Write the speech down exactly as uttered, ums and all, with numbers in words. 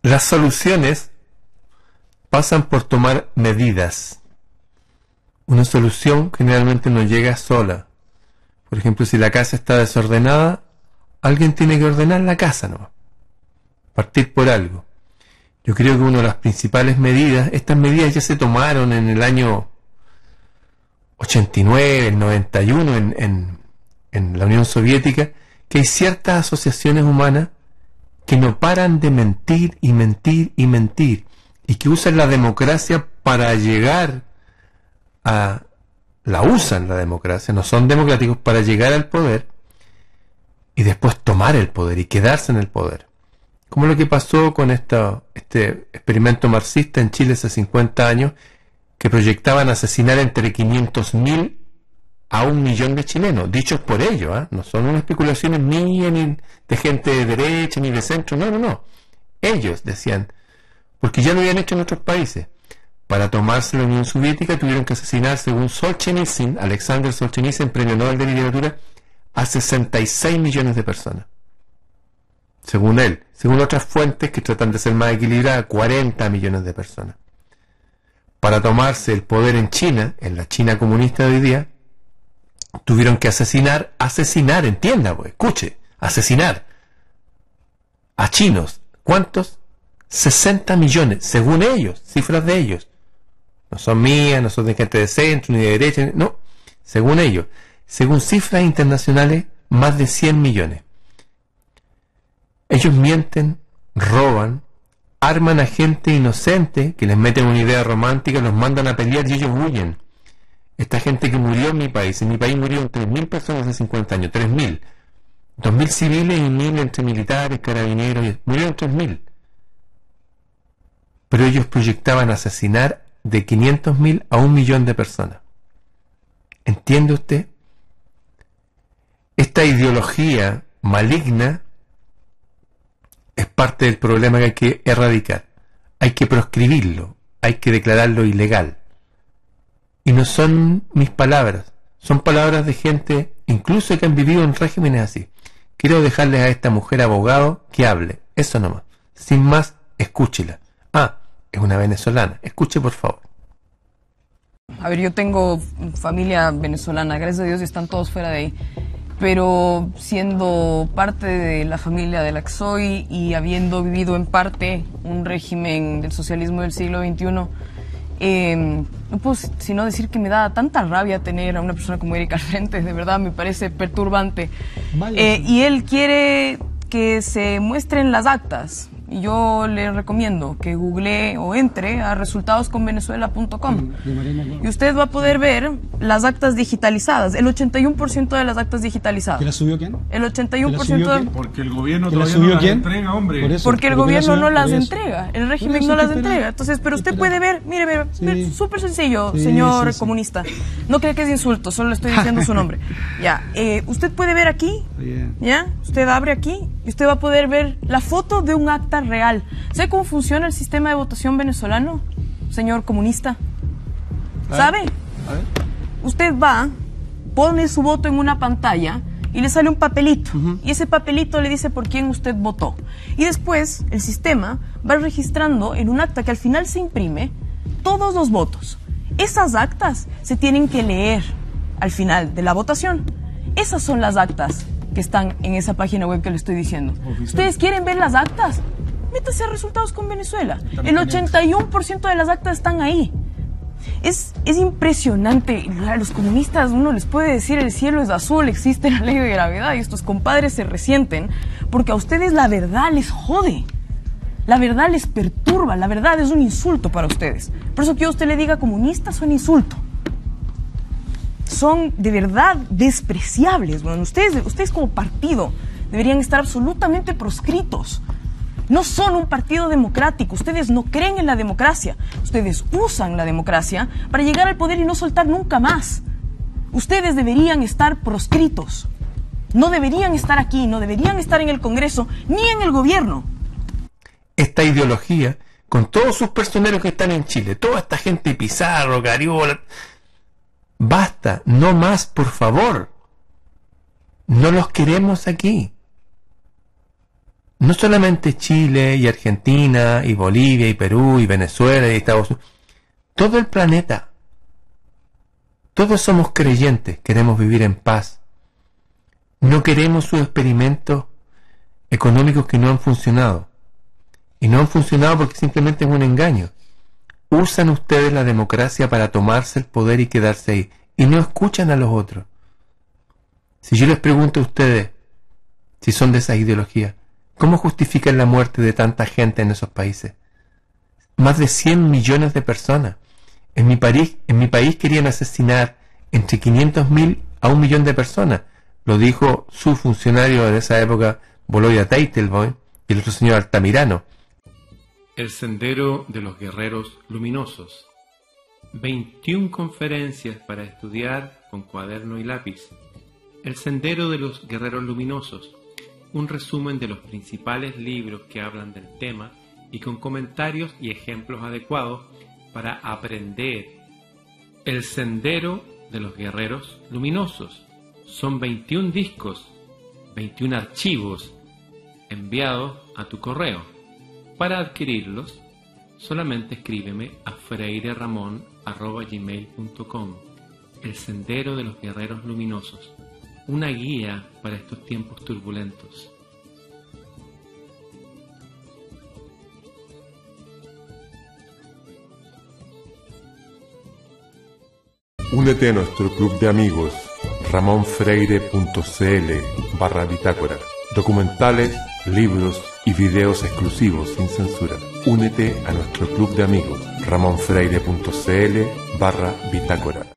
Las soluciones pasan por tomar medidas. Una solución generalmente no llega sola. Por ejemplo, si la casa está desordenada, alguien tiene que ordenar la casa, ¿no? Partir por algo. Yo creo que una de las principales medidas, estas medidas ya se tomaron en el año ochenta y nueve, el noventa y uno en, en, en la Unión Soviética, que hay ciertas asociaciones humanas que no paran de mentir y mentir y mentir, y que usan la democracia para llegar a... la usan la democracia, no son democráticos, para llegar al poder y después tomar el poder y quedarse en el poder. Como lo que pasó con esta, este experimento marxista en Chile hace cincuenta años, que proyectaban asesinar entre quinientos mil a un millón de chilenos, dichos por ellos, ¿eh? No son unas especulaciones mías ni de gente de derecha ni de centro, no, no, no. Ellos decían, porque ya lo habían hecho en otros países. Para tomarse la Unión Soviética tuvieron que asesinar, según Solzhenitsyn, Alexander Solzhenitsyn, premio Nobel de Literatura, a sesenta y seis millones de personas. Según él. Según otras fuentes que tratan de ser más equilibradas, cuarenta millones de personas. Para tomarse el poder en China, en la China comunista de hoy día, tuvieron que asesinar, asesinar, entienda, pues, escuche, asesinar a chinos. ¿Cuántos? sesenta millones, según ellos, cifras de ellos. No son mías, no son de gente de centro ni de derecha, no, según ellos. Según cifras internacionales, más de cien millones. Ellos mienten, roban, arman a gente inocente que les meten una idea romántica, los mandan a pelear y ellos huyen. Esta gente que murió en mi país, en mi país murieron tres mil personas hace cincuenta años, tres mil. dos mil civiles y mil entre militares, carabineros, murieron tres mil. Pero ellos proyectaban asesinar de quinientos mil a un millón de personas. ¿Entiende usted? Esta ideología maligna es parte del problema que hay que erradicar. Hay que proscribirlo, hay que declararlo ilegal. Y no son mis palabras, son palabras de gente incluso que han vivido en regímenes así. Quiero dejarles a esta mujer abogado que hable, eso nomás. Sin más, escúchela. Ah, es una venezolana. Escuche, por favor. A ver, yo tengo familia venezolana, gracias a Dios, y están todos fuera de ahí. Pero siendo parte de la familia de la que soy y habiendo vivido en parte un régimen del socialismo del siglo veintiuno, eh, no puedo sino decir que me da tanta rabia tener a una persona como Eric al frente, de verdad me parece perturbante. Eh, y él quiere que se muestren las actas. Y yo le recomiendo que googlee o entre a resultados con venezuela punto com y usted va a poder ver las actas digitalizadas, el ochenta y uno por ciento de las actas digitalizadas. ¿Que la subió quién? El ochenta y uno por ciento de... Porque el gobierno ¿Que la todavía no subió las quién? entrega, hombre. Por eso, Porque el ¿por qué la gobierno subió? no las Por eso. entrega, el Por régimen eso, no las ¿qué espera? entrega. Entonces, pero usted ¿Qué puede espera? ver, mire, mire, Sí. mire, súper sencillo, Sí, señor sí, sí. comunista. No cree que es insulto, solo le estoy diciendo su nombre. Ya, eh, usted puede ver aquí, Bien. ¿ya? Usted abre aquí y usted va a poder ver la foto de un acta real. ¿Sabe cómo funciona el sistema de votación venezolano, señor comunista? ¿Sabe? A ver. Usted va, pone su voto en una pantalla y le sale un papelito. Uh-huh. Y ese papelito le dice por quién usted votó. Y después el sistema va registrando en un acta que al final se imprime todos los votos. Esas actas se tienen que leer al final de la votación. Esas son las actas que están en esa página web que le estoy diciendo. Oficial. ¿Ustedes quieren ver las actas? Métase a Resultados con Venezuela. El ochenta y uno por ciento de las actas están ahí. Es, es impresionante. A los comunistas uno les puede decir el cielo es azul, existe la ley de gravedad, y estos compadres se resienten porque a ustedes la verdad les jode. La verdad les perturba, la verdad es un insulto para ustedes. Por eso que yo a usted le diga comunista son insulto. Son de verdad despreciables. Bueno, ustedes, ustedes como partido deberían estar absolutamente proscritos. No son un partido democrático, ustedes no creen en la democracia, ustedes usan la democracia para llegar al poder y no soltar nunca más. Ustedes deberían estar proscritos, no deberían estar aquí, no deberían estar en el Congreso, ni en el gobierno. Esta ideología, con todos sus personeros que están en Chile, toda esta gente, Pizarro, Gariola, basta, no más, por favor. No los queremos aquí. no solamente Chile y Argentina y Bolivia y Perú y Venezuela y Estados Unidos, todo el planeta. Todos somos creyentes, queremos vivir en paz. No queremos sus experimentos económicos que no han funcionado. Y no han funcionado porque simplemente es un engaño. Usan ustedes la democracia para tomarse el poder y quedarse ahí. Y no escuchan a los otros. Si yo les pregunto a ustedes, si son de esa ideología, ¿cómo justifican la muerte de tanta gente en esos países? Más de cien millones de personas. En mi país, en mi país querían asesinar entre quinientos mil a un millón de personas. Lo dijo su funcionario de esa época, Boloya Teitelbaum, y el otro señor Altamirano. El Sendero de los Guerreros Luminosos. veintiuna conferencias para estudiar con cuaderno y lápiz. El Sendero de los Guerreros Luminosos. Un resumen de los principales libros que hablan del tema y con comentarios y ejemplos adecuados para aprender. El Sendero de los Guerreros Luminosos. Son veintiún discos, veintiún archivos enviados a tu correo. Para adquirirlos, solamente escríbeme a freireramon arroba gmail punto com. El Sendero de los Guerreros Luminosos. Una guía para estos tiempos turbulentos. Únete a nuestro club de amigos ramonfreire.cl barra bitácora. Documentales, libros y videos exclusivos sin censura. Únete a nuestro club de amigos ramonfreire.cl barra bitácora.